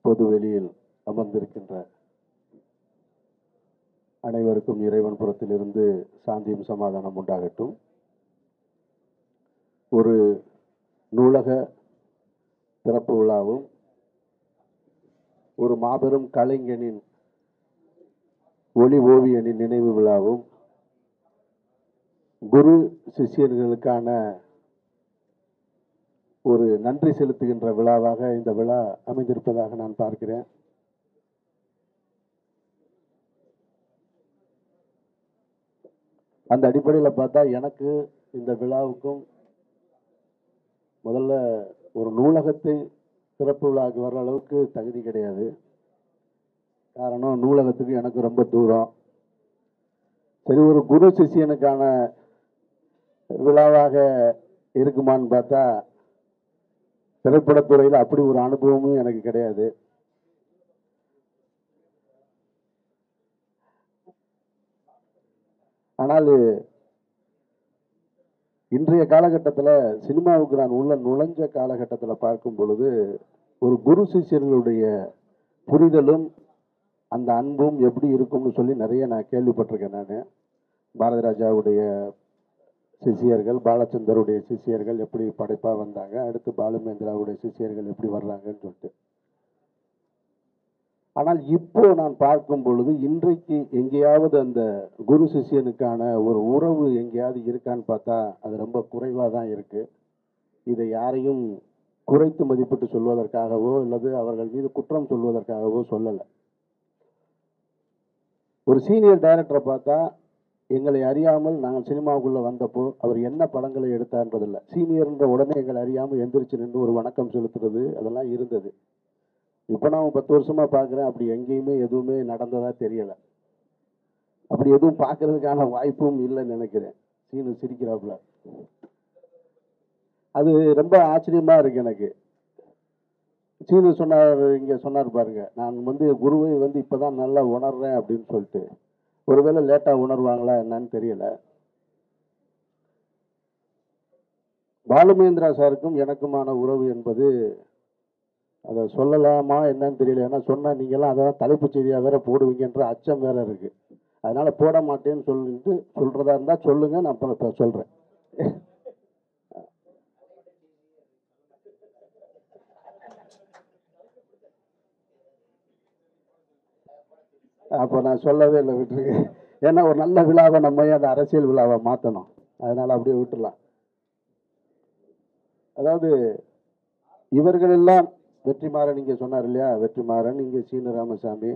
பொது வெளியில் அமர்ந்திருக்கின்ற அனைவருக்கும் இறைவன் புறத்திலிருந்து சாந்தியும் சமாதானம் உண்டாகட்டும். ஒரு நூலக திறப்பு விழாவும் ஒரு மாபெரும் கலைஞனின் ஒளி ஓவியனின் நினைவு விழாவும் குரு சிஷ்யர்களுக்கான ஒரு நன்றி செலுத்துகின்ற விழாவாக இந்த விழா அமைந்திருப்பதாக நான் பார்க்கிறேன். அந்த அடிப்படையில் பார்த்தா எனக்கு இந்த விழாவுக்கும் முதல்ல ஒரு நூலகத்தை சிறப்பு விழாவுக்கு வர்ற அளவுக்கு தகுதி கிடையாது. காரணம், நூலகத்துக்கு எனக்கு ரொம்ப தூரம். சரி, ஒரு குரு சிஷியனுக்கான விழாவாக இருக்குமான்னு பார்த்தா திரைப்படத்துறையில் அப்படி ஒரு அனுபவமும் எனக்கு கிடையாது. ஆனால் இன்றைய காலகட்டத்தில் சினிமாவுக்கு நான் உள்ள நுழைஞ்ச காலகட்டத்தில் பார்க்கும் பொழுது ஒரு குரு சிஷ்யர்களுடைய புரிதலும் அந்த அன்பும் எப்படி இருக்கும்னு சொல்லி நிறைய நான் கேள்விப்பட்டிருக்கேன். நான் பாரதி ராஜாவுடைய சிஷியர்கள், பாலச்சந்தருடைய சிஷியர்கள் எப்படி படைப்பாக வந்தாங்க, அடுத்து பாலுமேந்திராவுடைய சிஷியர்கள் எப்படி வர்றாங்கன்னு சொல்லிட்டு. ஆனால் இப்போ நான் பார்க்கும் பொழுது இன்றைக்கு எங்கேயாவது அந்த குரு சிஷியனுக்கான ஒரு உறவு எங்கேயாவது இருக்கான்னு பார்த்தா அது ரொம்ப குறைவாக தான் இருக்கு. இதை யாரையும் குறைத்து மதிப்பிட்டு சொல்வதற்காகவோ அல்லது அவர்கள் மீது குற்றம் சொல்வதற்காகவோ சொல்லலை. ஒரு சீனியர் டைரக்டரை பார்த்தா எங்களை அறியாமல் நாங்கள் சினிமாவுக்குள்ளே வந்தப்போ அவர் என்ன படங்களை எடுத்தார்ன்றதில்லை. சீனியர்ன்ற உடனே எங்களை அறியாமல் எந்திரிச்சு நின்று ஒரு வணக்கம் செலுத்துறது அதெல்லாம் இருந்தது. இப்போ நான் 10 வருஷமாக பார்க்குறேன், அப்படி எங்கேயுமே எதுவுமே நடந்ததா தெரியலை. அப்படி எதுவும் பார்க்கறதுக்கான வாய்ப்பும் இல்லைன்னு நினைக்கிறேன். சீனு சிரிக்கிறாப்புல. அது ரொம்ப ஆச்சரியமாக இருக்கு எனக்கு. சீனு சொன்னார், இங்கே சொன்னார் பாருங்க, நான் குருவை இப்போ தான் நல்லா உணர்றேன் அப்படின்னு சொல்லிட்டு. ஒருவேளை லேட்டாக உணர்வாங்களா என்னன்னு தெரியல. பாலுமேந்திரா சாருக்கும் எனக்குமான உறவு என்பது அதை சொல்லலாமா என்னன்னு தெரியல. ஏன்னா சொன்னால் நீங்கள்லாம் அதான் தலைப்பு செய்தியாக வேற போடுவீங்கன்ற அச்சம் வேற இருக்கு. அதனால போட மாட்டேன்னு சொல்லிட்டு சொல்றதா இருந்தால் சொல்லுங்க, நான் அப்புறம் சொல்றேன். அப்போ நான் சொல்லவே இல்லை, விட்டுருக்கு. ஏன்னா ஒரு நல்ல விழாவை நம்ம அந்த அரசியல் விழாவை மாற்றணும். அதனால அப்படியே விட்டுடலாம். அதாவது இவர்கள் எல்லாம் வெற்றிமாறன் இங்கே சொன்னார் இல்லையா, வெற்றிமாறன் இங்கே சீனு ராமசாமி,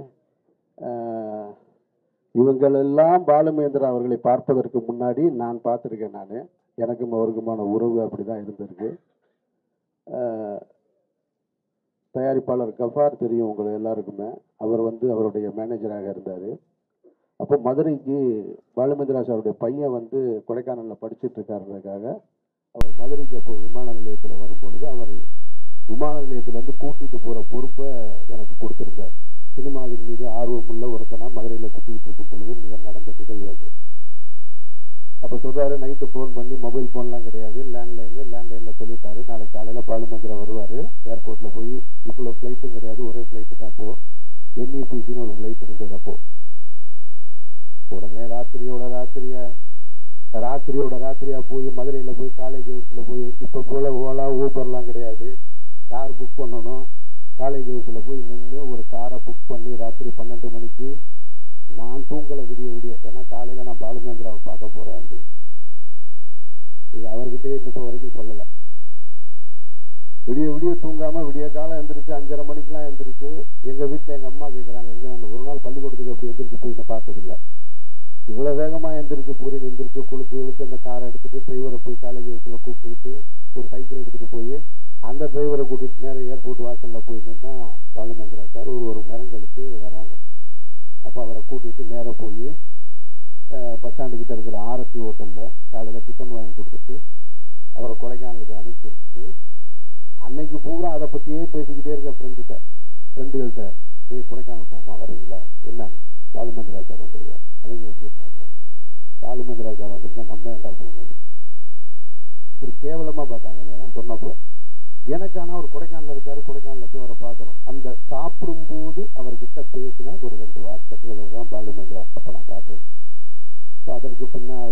இவங்களெல்லாம் பாலுமேந்திரா அவர்களை பார்ப்பதற்கு முன்னாடி நான் பார்த்துருக்கேன். நான் எனக்கும் அவருக்குமான உறவு அப்படி தான் இருந்திருக்கு. தயாரிப்பாளர் கஃபார் தெரியும் உங்களை எல்லாருக்குமே. அவர் அவருடைய மேனேஜராக இருந்தார். அப்போ மதுரைக்கு பாலுமேந்திரா சாருடைய பையன் கொடைக்கானலில் படிச்சுட்டு இருக்காருக்காக அவர் மதுரைக்கு அப்போ விமான நிலையத்தில் வரும்பொழுது அவரை விமான நிலையத்திலேருந்து கூட்டிகிட்டு போகிற பொறுப்பை எனக்கு கொடுத்துருந்தார். சினிமாவின் மீது ஆர்வமுள்ள ஒருத்தனா மதுரையில் சுற்றிக்கிட்டு இருக்கும் பொழுது நடந்த நிகழ்வு அது. அப்போ சொல்கிறாரு, நைட்டு ஃபோன் பண்ணி, மொபைல் ஃபோன்லாம் கிடையாது, லேண்ட்லைனில் சொல்லிட்டாரு, நாளைக்கு காலையில் பாலுமேந்திரா வருவார், ஏர்போர்ட்டில் போய் இவ்வளோ ஃப்ளைட்டும் கிடையாது, ஒரே ஃப்ளைட்டு தான். அப்போது NEPCன்னு ஒரு ஃப்ளைட் இருந்தது. அப்போது உடனே ராத்திரியோட போய் மதுரையில் போய் காலேஜ் ஹவுஸில் போய், இப்போ போல் ஓலா ஊபர்லாம் கிடையாது, கார் புக் பண்ணணும். காலேஜ் ஹவுஸில் போய் நின்று ஒரு காரை புக் பண்ணி ராத்திரி 12 மணிக்கு நான் தூங்கலை விடிய. ஏன்னா காலையில் நான் பாலுமேந்திராவை பார்க்க போகிறேன் அப்படின்னு. இது அவர்கிட்டே இப்போ வரைக்கும் சொல்லலை. விடிய தூங்காமல் விடிய காலம் எழுந்திரிச்சு 5:30 மணிக்கெலாம் எழுந்திரிச்சு எங்கள் வீட்டில் எங்கள் அம்மா கேட்குறாங்க, எங்கே நான் ஒரு நாள் பள்ளிக்கூடத்துக்கு அப்படி எழுந்திரிச்சு போய் நான் பார்த்ததில்லை. இவ்வளோ வேகமாக எழுந்திரிச்சு பூரின்னு எழுந்திரிச்சு குளிச்சு அந்த காரை எடுத்துகிட்டு டிரைவரை போய் காலேஜ் ஹவுஸில் கூப்பிட்டுக்கிட்டு ஒரு சைக்கிள் எடுத்துகிட்டு போய் அந்த டிரைவரை கூட்டிகிட்டு நேரம் ஏர்போர்ட் வாசலில் போய் நின்னா பாலுமேந்திரா சார் ஒரு மணி நேரம் கழித்து வராங்க. அப்போ அவரை கூட்டிகிட்டு நேராக போய் பஸ் ஸ்டாண்டுக்கிட்ட இருக்கிற ஆரத்தி ஹோட்டலில் காலையில் டிஃபன் வாங்கி கொடுத்துட்டு அவரை கொடைக்கானலுக்கு அனுப்பிச்சி வச்சுட்டு அன்னைக்கு பூரா அதை பற்றியே பேசிக்கிட்டே இருக்க ஃப்ரெண்டுகள்கிட்ட, கொடைக்கானல் போமா வர்றீங்களா, என்னங்க பாலுமேந்திரா சார் வந்திருக்காரு, அவங்க எப்படி பார்க்குறாங்க, பாலுமேந்திரா சார் வந்திருந்தா நம்ம ஏண்டா போகணும், ஒரு கேவலமாக பார்த்தாங்க என்னை நான் சொன்னப்போ. எனக்கு ஆனால் அவர் கொடைக்கானலில் இருக்காரு, கொடைக்கானலில் போய் அவரை பார்க்கணும். அந்த சாப்பிடும்போது அவர்கிட்ட பேசின ஒரு 2 வார்த்தை, இவ்வளவு தான் பாலுமேந்திரா அப்போ நான் பார்த்தது. ஸோ அதற்கு பின்னால்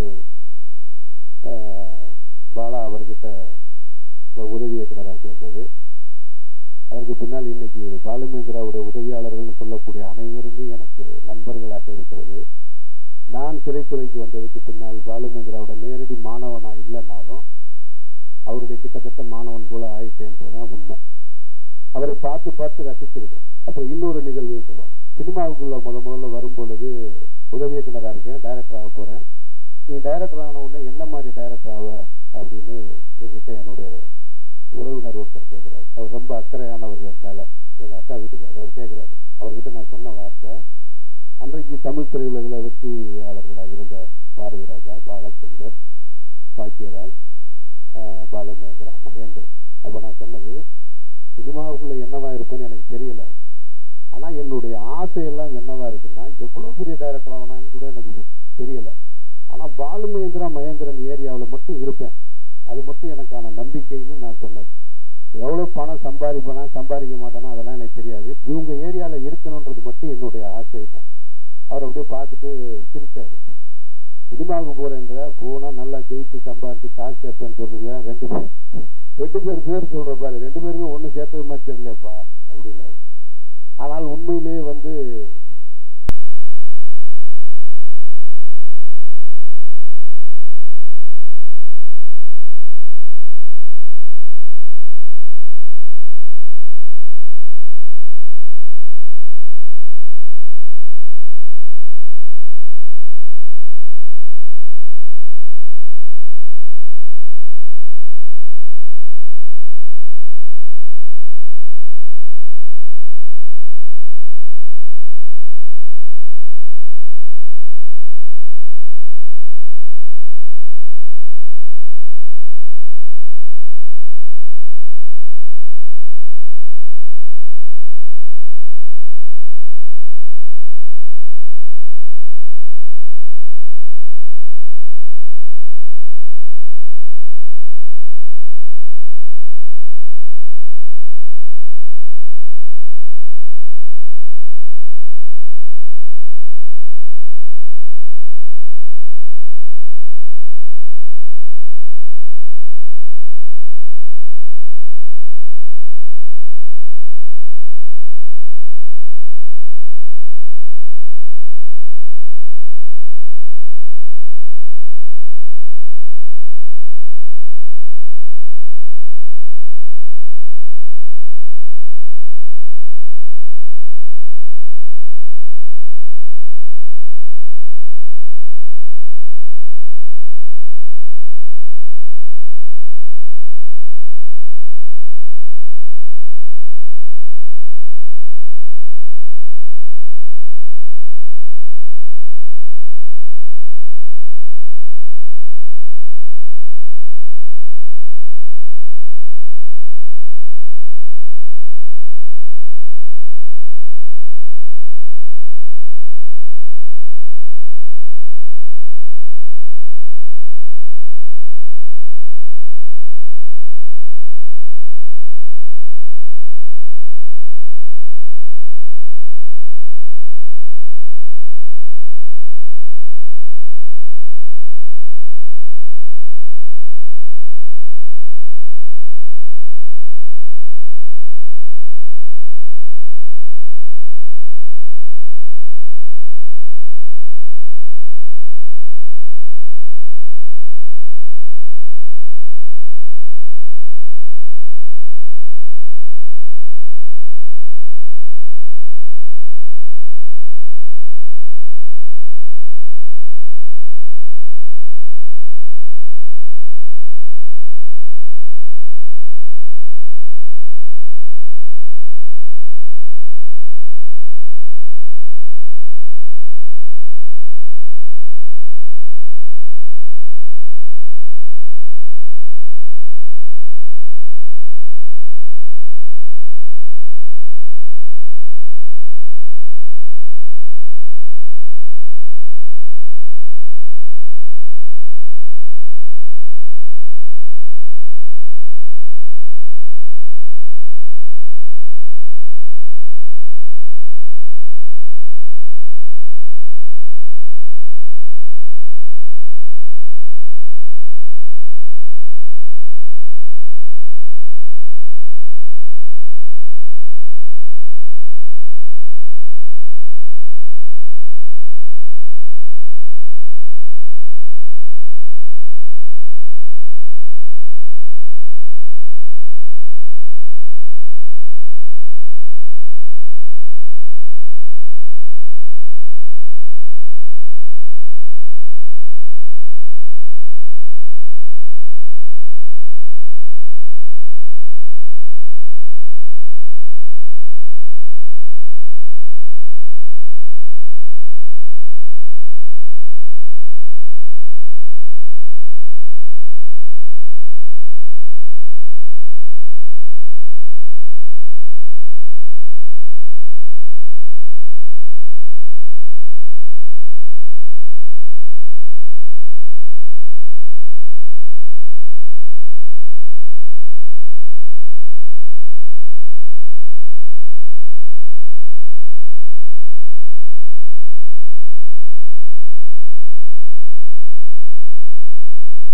பாலா அவர்கிட்ட உதவி இயக்குனராக சேர்ந்தது. அதற்கு பின்னால் இன்னைக்கு பாலுமேந்திராவுடைய உதவியாளர்கள்னு சொல்லக்கூடிய அனைவருமே எனக்கு நண்பர்களாக இருக்கிறது. நான் திரைத்துறைக்கு வந்ததுக்கு பின்னால் பாலுமேந்திராவோட நேரடி மாணவனா இல்லைனாலும் அவருடைய கிட்டத்தட்ட மாணவன் போல ஆயிட்டேன்றதான் உண்மை. அவரை பார்த்து பார்த்து ரசிச்சிருக்கேன். அப்புறம் இன்னொரு நிகழ்வு சொல்லணும். சினிமாவுக்குள்ள முதல்ல வரும் பொழுது உதவி இயக்குனராக இருக்கேன், டைரக்டர் ஆக போகிறேன். நீ டைரக்டர் ஆன உடனே என்ன மாதிரி டைரக்டர் ஆவ அப்படின்னு என்கிட்ட என்னுடைய உறவினர் ஒருத்தர் கேட்குறாரு. அவர் ரொம்ப அக்கறையானவர் என் மேலே, எங்கள் அக்கா வீட்டுக்காரர். அவர் கேட்குறாரு. அவர்கிட்ட நான் சொன்ன வார்த்தை, அன்றைக்கு தமிழ் திரையுலகில் வெற்றியாளர்களாக இருந்த பாரதி ராஜா, பாலச்சந்தர், பாக்கியராஜ், பாலுமேந்திரா, மகேந்திரன். அப்போ நான் சொன்னது, சினிமாவுக்குள்ளே என்னவா இருப்பேன்னு எனக்கு தெரியல, ஆனால் என்னுடைய ஆசையெல்லாம் என்னவா இருக்குன்னா எவ்வளோ பெரிய டைரக்டர் ஆகணும்னு கூட எனக்கு தெரியலை. ஆனால் பாலுமேந்திரா மகேந்திரன் ஏரியாவில் மட்டும் இருப்பேன், அது மட்டும் எனக்கான நம்பிக்கைன்னு நான் சொன்னது. எவ்வளோ பணம் சம்பாதிப்பேனா சம்பாதிக்க மாட்டேனா அதெல்லாம் எனக்கு தெரியாது, இவங்க ஏரியாவில் இருக்கணுன்றது மட்டும் என்னுடைய ஆசைன்னு. அவர் அப்படியே பார்த்துட்டு சிரிச்சார். சினிமாவுக்கு போகிறேன்ற, போனால் நல்லா ஜெயிச்சு சம்பாதிச்சு காசு சேர்ப்பேன்னு சொல்றியா, ரெண்டு பேர் சொல்கிற பாரு, 2 பேருமே ஒன்றும் சேர்த்தது மாதிரி தெரியலப்பா அப்படின்னாரு. ஆனால் உண்மையிலேயே வந்து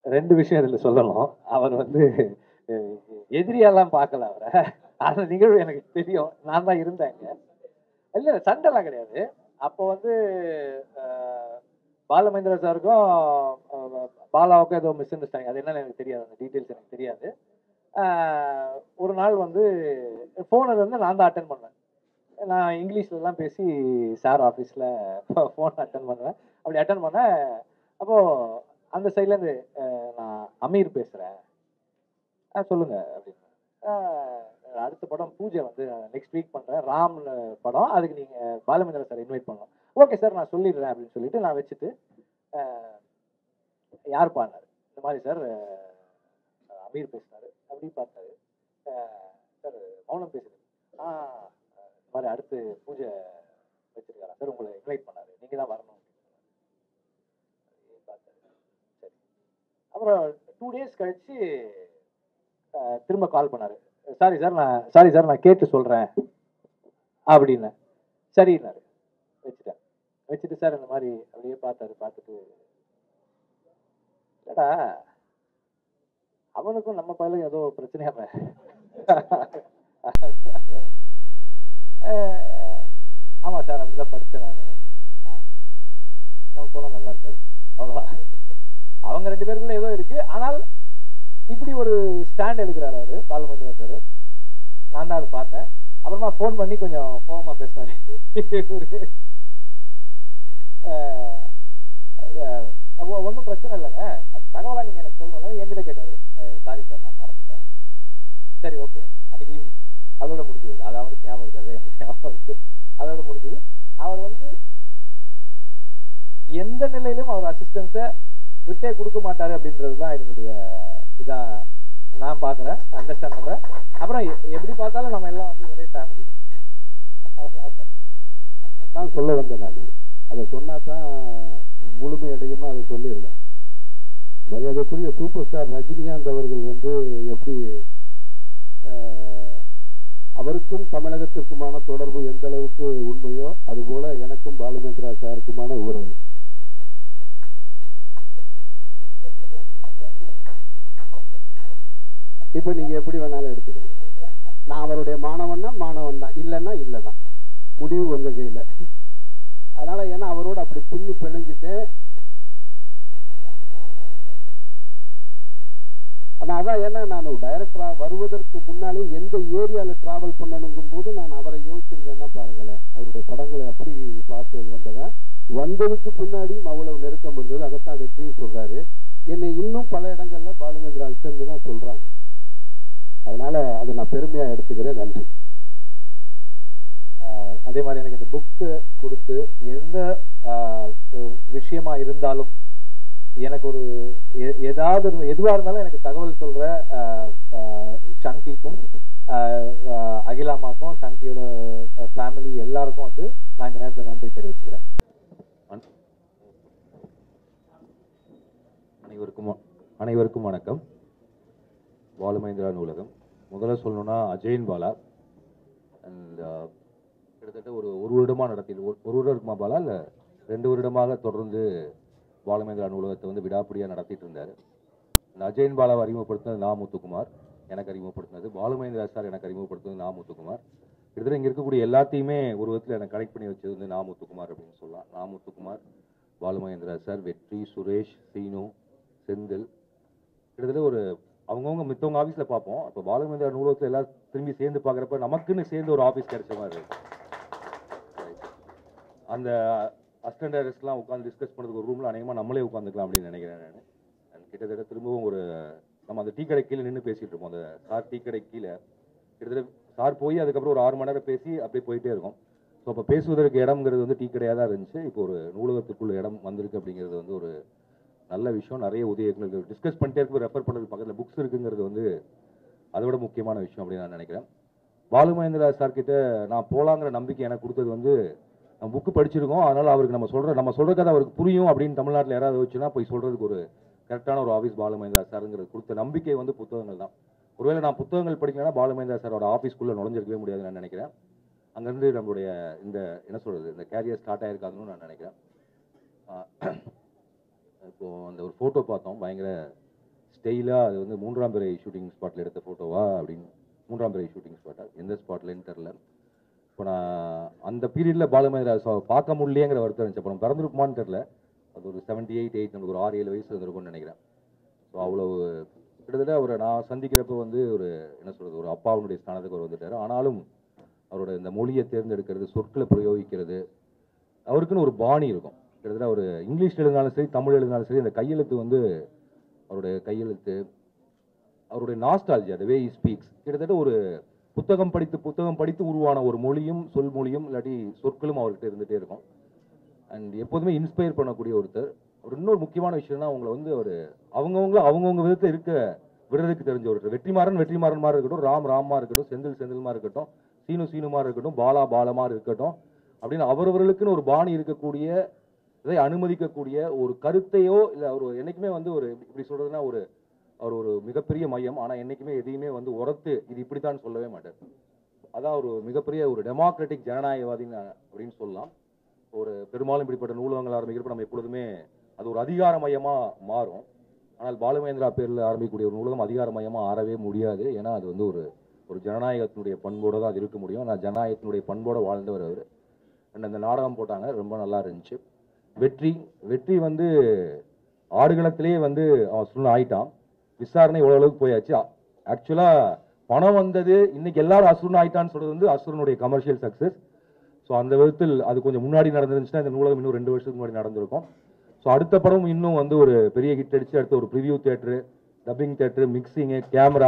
2 விஷயம் இதுல சொல்லணும். அவர் வந்து அஹ், எதிரியாலாம் பார்க்கல அவர. அந்த நிகழ்வு எனக்கு தெரியும். நான் தான் இருந்தேங்க. இல்ல சண்டைலாம் கிடையாது. அப்போ வந்து அ பாலமகேந்திரா சாருக்கும் பாலாவுக்கும் ஏதோ மிஸ் அண்டர்ஸ்டாண்டிங். அது என்னன்னு எனக்கு தெரியாது. அந்த டீட்டெயில்ஸ் எனக்கு தெரியாது. அ ஒரு நாள் வந்து ஃபோன வந்து நான் தான் அட்டெண்ட் பண்ணேன். நான் இங்கிலீஷ்லலாம் பேசி சார் ஆஃபீஸ்ல ஃபோன் அட்டெண்ட் பண்ணுவேன். அப்படி அட்டெண்ட் பண்ணேன். அப்போ அந்த சைட்லேருந்து நான் அமீர் பேசுறேன். சொல்லுங்க அப்படின்னு. ஆ அடுத்த படம் பூஜை வந்து நெக்ஸ்ட் வீக் பண்றேன். ராம்னு படம். அதுக்கு நீங்க பாலுமகேந்திரா சார் இன்வைட் பண்ணணும். ஓகே சார் நான் சொல்லிடுறேன் அப்படின்னு சொல்லிட்டு நான் வச்சுட்டு, அ யாருப்பான்னாரு. இந்த மாதிரி சார் அமீர் பேசினாரு. அப்படி பார்த்தாரு. அ சார் மௌனம் பேசுறேன். ஆ இந்த மாதிரி அடுத்து பூஜை வச்சிருக்காரா சார் உங்களை இன்வைட் பண்ணாரு. நீங்க தான் வரணும் அப்படின்னு பார்த்தாரு. சரி. அப்புறம் 2 டேஸ் கழிச்சு திரும்ப கால் பண்ணாரு. சாரி சார் நான் கேட்டு சொல்றேன் அப்படின்னேன். சரின்னாரு. வச்சுட்டேன். வச்சுட்டு சார் இந்த மாதிரி அப்படியே பார்த்தாரு. பார்த்துட்டு இல்லடா அவனுக்கும் நம்ம பையனுக்கும் ஏதோ பிரச்சனையாம ஆமா சார் அப்படிதான் படிச்சேன் நானு. நம்ம போனா நல்லா இருக்காது. அவ்வளவுதான். அவங்க 2 பேருக்குள்ள ஏதோ இருக்கு. ஆனால் இப்படி ஒரு ஸ்டாண்ட் எடுக்கிறாரு அவரு பாலுமகேந்திரா சார். நான் தான் அதை பார்த்தேன். அப்புறமா ஃபோன் பண்ணி கொஞ்சம் கோவமா பேசினாரு. இவரு ஒன்றும் பிரச்சனை இல்லைங்க. அது தகவலா நீங்க எனக்கு சொல்லணும்ல என்கிட்ட கேட்டாரு. சாரி சார் நான் மறந்துட்டேன். சரி ஓகே. அன்னைக்கு ஈவினிங் அதோட முடிஞ்சது. அது அவருக்கு ஞாபகம் இருக்காது. எனக்கு ஞாபகம் இருக்கு. அதோட முடிஞ்சது. அவர் வந்து எந்த நிலையிலும் அவர் அசிஸ்டன்ஸை விட்டே கொடுக்க மாட்டாரு அப்படின்றது தான் இதனுடைய இதா நான் பார்க்குறேன், அண்டர்ஸ்டாண்ட் பண்ணுறேன். அப்புறம் எப்படி பார்த்தாலும் நம்ம எல்லாம் வந்து ஒரே ஃபேமிலி தான். அதான் சொல்ல வந்தேன் நான். அதை சொன்னா தான் முழுமை அடையும்னு அதை சொல்லியிருந்தேன். மரியாதைக்குரிய சூப்பர் ஸ்டார் ரஜினிகாந்த் அவர்கள் வந்து எப்படி அவருக்கும் தமிழகத்திற்குமான தொடர்பு எந்த அளவுக்கு உண்மையோ அதுபோல எனக்கும் பாலுமகேந்திரா சாருக்குமான உறவு. இப்ப நீங்க எப்படி வேணாலும் எடுத்துக்கலாம். நான் அவருடைய மாணவன் தான், இல்லைன்னா இல்லைதான். முடிவு உங்க கையில. அதனால ஏன்னா அவரோட அப்படி பின்னி பிணைஞ்சிட்டேன். ஆனா அதான் ஏன்னா நான் டைரக்டரா வருவதற்கு முன்னாலே எந்த ஏரியால டிராவல் பண்ணணுங்கும் போது நான் அவரை யோசிச்சிருக்கேன்னா பாருங்களேன். அவருடைய படங்களை அப்படி பார்த்து வந்தவன். வந்ததுக்கு பின்னாடியும் அவ்வளவு நெருக்கம் இருந்தது. அதைத்தான் வெற்றியும் சொல்றாரு. என்னை இன்னும் பல இடங்கள்ல பாலுமகேந்திரா அசிஸ்டன்ட் தான் சொல்றாங்க. அதனால அதை நான் பெருமையா எடுத்துக்கிறேன். நன்றி. அதே மாதிரி எனக்கு இந்த புக்கு கொடுத்து எந்த விஷயமா இருந்தாலும் எனக்கு ஒரு ஏதாவது எதுவாக இருந்தாலும் எனக்கு தகவல் சொல்ற ஷங்கிக்கும் அகிலாமாக்கும் ஷங்கியோட ஃபேமிலி எல்லாருக்கும் வந்து நான் இந்த நேரத்தில் நன்றி தெரிவிச்சுக்கிறேன். அனைவருக்கும் வணக்கம். பாலுமகேந்திரா நூலகம் முதல்ல சொல்லணும்னா அஜயன் பாலா அண்ட் கிட்டத்தட்ட ஒரு வருடமாக ஒரு வருடம் இருக்குமா பாலா இல்லை 2 வருடமாக தொடர்ந்து பாலுமகேந்திரா நூலகத்தை வந்து விடாப்பிடியாக நடத்திட்டு இருந்தார். இந்த அஜயன் பாலாவை அறிமுகப்படுத்தினது நா முத்துக்குமார் எனக்கு அறிமுகப்படுத்தினது, பாலுமகேந்திரா சார் எனக்கு அறிமுகப்படுத்தினது நா முத்துக்குமார். கிட்டத்தட்ட இங்கே இருக்கக்கூடிய எல்லாத்தையுமே ஒரு விதத்தில் எனக்கு கனெக்ட் பண்ணி வச்சது வந்து நா முத்துக்குமார் அப்படின்னு சொல்லலாம். நா முத்துக்குமார், பாலுமகேந்திரா சார், வெற்றி, சுரேஷ், சீனு, செந்தில், கிட்டத்தட்ட ஒரு அவங்கவுங்க மித்தவங்க ஆஃபீஸில் பார்ப்போம். இப்போ பாலுமகேந்திரா நூலகத்தில் எல்லாம் திரும்பி சேர்ந்து பார்க்குறப்ப நமக்குன்னு சேர்ந்து ஒரு ஆஃபீஸ் கிடைச்ச மாதிரி இருக்கு. அந்த அசிஸ்டன்ட் டைரக்டர்ஸ்லாம் உட்காந்து டிஸ்கஸ் பண்ணுறதுக்கு ஒரு ரூமில் அநேகமாக நம்மளே உட்காந்துக்கலாம் அப்படின்னு நினைக்கிறேன் நான். கிட்டத்தட்ட திரும்பவும் ஒரு நம்ம அந்த டீ கடை கீழே நின்று பேசிகிட்டு இருப்போம். அந்த சார் டீ கடை கீழே கிட்டத்தட்ட சார் போய் அதுக்கப்புறம் ஒரு 6 மணி நேரம் பேசி அப்படியே போயிட்டே இருக்கும். ஸோ அப்போ பேசுவதற்கு இடம்ங்கிறது வந்து டீ கடையாக தான் இருந்துச்சு. இப்போ ஒரு நூலகத்துக்குள்ள இடம் வந்திருக்கு அப்படிங்கிறது வந்து ஒரு நல்ல விஷயம். நிறைய உதவிகள் டிஸ்கஸ் பண்ணிட்டே இருக்கு. ரெஃபர் பண்ணுறது பக்கத்தில் புக்ஸ் இருக்குங்கிறது வந்து அதை விட முக்கியமான விஷயம் அப்படின்னு நான் நினைக்கிறேன். பாலுமகேந்திரா சார் கிட்ட நான் போகலாங்கிற நம்பிக்கை எனக்கு கொடுத்தது வந்து நம்ம புக்கு படிச்சிருக்கோம், அதனால் அவருக்கு நம்ம சொல்கிற கதை அவருக்கு புரியும் அப்படின்னு தமிழ்நாட்டில் யாராவது வச்சுன்னா போய் சொல்கிறதுக்கு ஒரு கரெக்டான ஒரு ஆஃபீஸ் பாலுமகேந்திரா சாருங்கிறது கொடுத்த நம்பிக்கை வந்து புத்தகங்கள் தான். ஒருவேளை நான் புத்தகங்கள் படிக்கலன்னா பாலுமகேந்திரா சாரோட ஆஃபீஸ்க்குள்ளே நுழைஞ்சிருக்கவே முடியாதுன்னு நான் நினைக்கிறேன். அங்கேருந்து நம்மளுடைய இந்த என்ன சொல்கிறது இந்த கேரியர் ஸ்டார்ட் ஆகிருக்காங்கன்னு நான் நினைக்கிறேன். இப்போது அந்த ஒரு ஃபோட்டோ பார்த்தோம், பயங்கர ஸ்டைலாக அது வந்து 3ஆம் பிறை ஷூட்டிங் ஸ்பாட்டில் எடுத்த ஃபோட்டோவா அப்படின்னு 3ஆம் பிறை ஷூட்டிங் ஸ்பாட்டா எந்த ஸ்பாட்லன்னு தெரில. இப்போ நான் அந்த பீரியடில் பாலுமகேந்திரா பார்க்க முடியலையேங்கிற வருத்தம் இருந்துச்சு. அப்புறம் பிறந்திருக்குமான்னு தெரில. அது ஒரு 78, 8 நமக்கு ஒரு 6-7 வயசு இருந்திருக்கும்னு நினைக்கிறேன். ஸோ அவ்வளோ கிட்டத்தட்ட அவரை நான் சந்திக்கிறப்ப வந்து ஒரு என்ன சொல்கிறது, ஒரு அப்பாவுடைய ஸ்தானத்துக்கு அவர் வந்துட்டார். ஆனாலும் அவரோட இந்த மொழியை தேர்ந்தெடுக்கிறது, சொற்களை பிரயோகிக்கிறது, அவருக்குன்னு ஒரு பாணி இருக்கும். கிட்டத்தட்ட அவர் இங்கிலீஷ் எழுதினாலும் சரி, தமிழ் எழுதினாலும் சரி, அந்த கையெழுத்து வந்து அவருடைய கையெழுத்து, அவருடைய nostalgia, the way he speaks, கிட்டத்தட்ட ஒரு புத்தகம் படித்து உருவான ஒரு மொழியும் சொல்மொழியும் இல்லாட்டி சொற்களும் அவர்கிட்ட இருந்துகிட்டே இருக்கும். அண்ட் எப்போதுமே இன்ஸ்பயர் பண்ணக்கூடிய ஒருத்தர். அவர் இன்னொரு முக்கியமான விஷயம்னா அவங்கள வந்து அவர் அவங்கவுங்க விதத்தில் இருக்க விடுறதுக்கு தெரிஞ்ச ஒருத்தர். வெற்றிமாறன் மாதிரி இருக்கட்டும், ராமா இருக்கட்டும், செந்தில்மா இருக்கட்டும், சீனுமா இருக்கட்டும், பாலமா இருக்கட்டும், அப்படின்னு அவரவர்களுக்குன்னு ஒரு பாணி இருக்கக்கூடிய, இதை அனுமதிக்கக்கூடிய ஒரு கருத்தையோ இல்லை அவர் என்னைக்குமே வந்து ஒரு இப்படி சொல்றதுன்னா அவர் ஒரு மிகப்பெரிய மையம். ஆனால் என்னைக்குமே எதையுமே வந்து உரத்து இது இப்படித்தான் சொல்லவே மாட்டார். அதான் ஒரு மிகப்பெரிய ஒரு டெமோக்ராட்டிக் ஜனநாயகவாதின்னு அப்படின்னு சொல்லலாம். ஒரு பெரும்பாலும் இப்படிப்பட்ட நூலகங்கள் ஆரம்பிக்கிறப்ப நம்ம எப்பொழுதுமே அது ஒரு அதிகார மையமாக மாறும். ஆனால் பாலுமகேந்திரா பேரில் ஆரம்பிக்கக்கூடிய ஒரு நூலகம் அதிகார மையமாக ஆறவே முடியாது. ஏன்னா அது வந்து ஒரு ஜனநாயகத்தினுடைய பண்போடு தான் அது இருக்க முடியும். ஆனால் ஜனநாயகத்தினுடைய பண்போடு வாழ்ந்தவர் அவர். அண்ட் அந்த நாடகம் போட்டாங்க, ரொம்ப நல்லா இருந்துச்சு. வெற்றி வந்து ஆடுகளத்திலேயே வந்து அவன் சுண்ண ஆயிட்டான். விசாரணை இவ்வளோ அளவுக்கு போயாச்சு. ஆக்சுவலாக பணம் வந்தது, இன்னைக்கு எல்லாரும் அசுரன் ஆயிட்டான்னு சொல்றது வந்து அசுரனுடைய கமர்ஷியல் சக்ஸஸ். ஸோ அந்த விதத்தில் அது கொஞ்சம் முன்னாடி நடந்துருந்துச்சுன்னா இந்த நூலகம் இன்னும் 2 வருஷத்துக்கு முன்னாடி நடந்திருக்கும். ஸோ அடுத்த படம் இன்னும் வந்து ஒரு பெரிய ஹிட் அடிச்சு அடுத்த ஒரு preview theatre, dubbing theatre, mixing, camera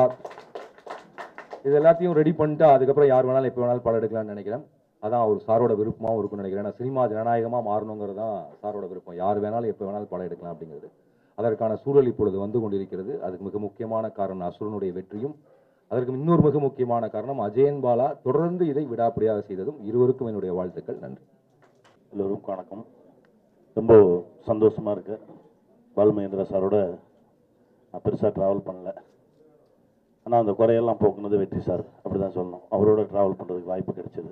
இது எல்லாத்தையும் ரெடி பண்ணிட்டு அதுக்கப்புறம் யார் வேணாலும் எப்போ வேணாலும் படம் எடுக்கலாம்னு நினைக்கிறேன். அதான் அவர் சாரோட விருப்பமாகவும் இருக்கும்னு நினைக்கிறேன். ஏன்னா சினிமா ஜனநாயகமாக மாறணுங்கிறது தான் சாரோட விருப்பம். யார் வேணாலும் எப்போ வேணாலும் படம் எடுக்கலாம் அப்படிங்கிறது. அதற்கான சூழல் இப்பொழுது வந்து கொண்டிருக்கிறது. அதுக்கு மிக முக்கியமான காரணம் அசுரனுடைய வெற்றியும், அதற்கு இன்னொரு மிக முக்கியமான காரணம் அஜயன் பாலா தொடர்ந்து இதை விடாப்பிடியாக செய்ததும். இருவருக்கும் என்னுடைய வாழ்த்துக்கள். நன்றி. எல்லோருக்கும் வணக்கம். ரொம்ப சந்தோஷமா இருக்கு. பாலுமகேந்திரா சாரோட நான் பெருசாக ட்ராவல் பண்ணல. ஆனால் அந்த குறையெல்லாம் போக்குனது வெற்றி சார், அப்படி தான் சொல்லணும். அவரோட ட்ராவல் பண்ணுறதுக்கு வாய்ப்பு கிடைச்சது.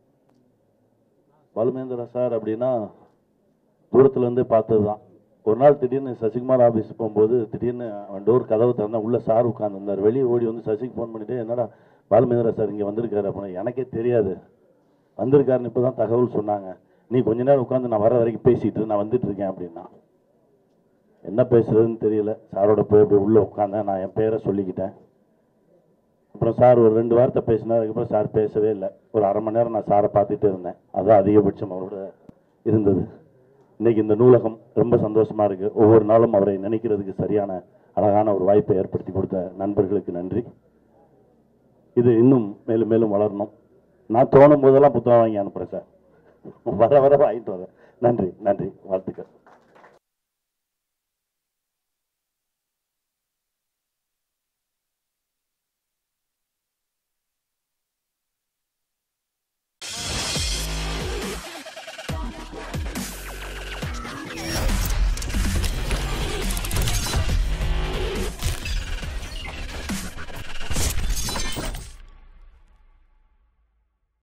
பாலுமகேந்திரா சார் அப்படின்னா தூரத்துலேருந்தே பார்த்தது தான். ஒரு நாள் திடீர்னு சசிகுமார் ஆஃபீஸ் போகும்போது திடீர்னு அவன் டோர் கதவு திறந்தா உள்ள சார் உட்காந்துருந்தார். வெளியே ஓடி வந்து சசிக்கு ஃபோன் பண்ணிட்டு, என்னடா பாலுமகேந்திரா சார் இங்கே வந்திருக்காரு அப்படின்னா, எனக்கே தெரியாது வந்திருக்காருன்னு இப்போ தான் தகவல் சொன்னாங்க. நீ கொஞ்ச நேரம் உட்காந்து நான் வர வரைக்கும் பேசிட்டு நான் வந்துட்டு இருக்கேன் அப்படின்னா. என்ன பேசுறதுன்னு தெரியல. சாரோட போய் அப்படி உள்ளே உட்காந்தேன். நான் என் பேரை சொல்லிக்கிட்டேன். அப்புறம் சார் ஒரு 2 வார்த்தை பேசினார். அதுக்கப்புறம் சார் பேசவே இல்லை. ஒரு அரை மணி நேரம் நான் சாரை பார்த்துட்டு இருந்தேன். அதுதான் அதிகபட்சம் அவரோட இருந்தது. இன்னைக்கு இந்த நூலகம் ரொம்ப சந்தோஷமா இருக்கு. ஒவ்வொரு நாளும் அவரை நினைக்கிறதுக்கு சரியான அழகான ஒரு வாய்ப்பை ஏற்படுத்தி கொடுத்த நண்பர்களுக்கு நன்றி. இது இன்னும் மேலும் மேலும் வளரணும். நான் தோணும் போதெல்லாம் புத்தகம் வாங்கி அனுப்புறேன் சார். வர வாங்கிட்டு வரேன். நன்றி, வாழ்த்துக்கள்.